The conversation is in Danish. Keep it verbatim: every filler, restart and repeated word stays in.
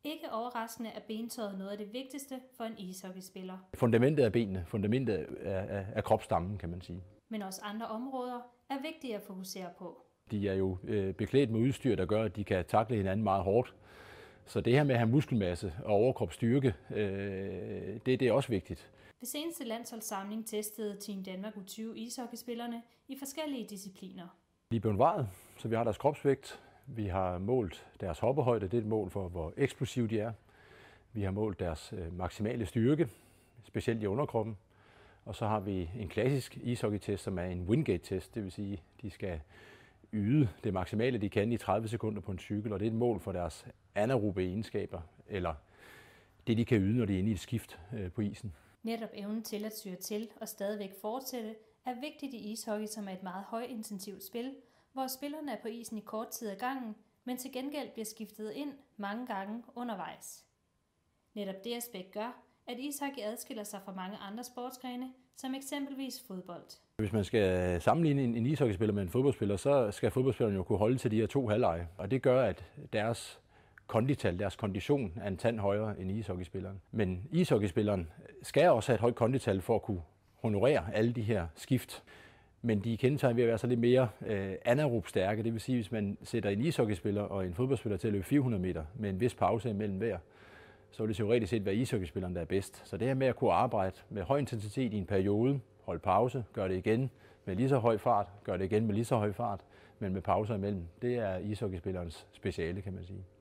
Ikke overraskende er bentøjet noget af det vigtigste for en ishockeyspiller. Fundamentet er benene, fundamentet er, er, er kropsstammen, kan man sige. Men også andre områder er vigtige at fokusere på. De er jo øh, beklædt med udstyr, der gør, at de kan takle hinanden meget hårdt. Så det her med at have muskelmasse og overkropsstyrke, øh, det, det er også vigtigt. Ved seneste landsholdssamling testede Team Danmark U tyve ishockeyspillerne i forskellige discipliner. De er blevet vejet, så vi har deres kropsvægt. Vi har målt deres hoppehøjde, det er et mål for, hvor eksplosive de er. Vi har målt deres øh, maksimale styrke, specielt i underkroppen. Og så har vi en klassisk ishockeytest, som er en Wingate-test, det vil sige, at de skal yde det maksimale, de kan i tredive sekunder på en cykel, og det er et mål for deres anaerobe egenskaber, eller det, de kan yde, når de er inde i et skift på isen. Netop evnen til at syre til og stadigvæk fortsætte er vigtigt i ishockey, som er et meget højintensivt spil, hvor spillerne er på isen i kort tid ad gangen, men til gengæld bliver skiftet ind mange gange undervejs. Netop det aspekt gør, at ishockey adskiller sig fra mange andre sportsgrene, som eksempelvis fodbold. Hvis man skal sammenligne en ishockeyspiller med en fodboldspiller, så skal fodboldspilleren jo kunne holde til de her to halvleje. Og det gør, at deres kondital, deres kondition er en tand højere end ishockeyspilleren. Men ishockeyspilleren skal også have et højt kondital for at kunne honorere alle de her skift. Men de er kendetegnet ved at være så lidt mere øh, anaerob stærke. Det vil sige, hvis man sætter en ishockeyspiller og en fodboldspiller til at løbe fire hundrede meter med en vis pause imellem hver, så vil det teoretisk set være ishockeyspilleren, der er bedst. Så det her med at kunne arbejde med høj intensitet i en periode, holde pause, gøre det igen med lige så høj fart, gøre det igen med lige så høj fart, men med pauser imellem, det er ishockeyspillerens speciale, kan man sige.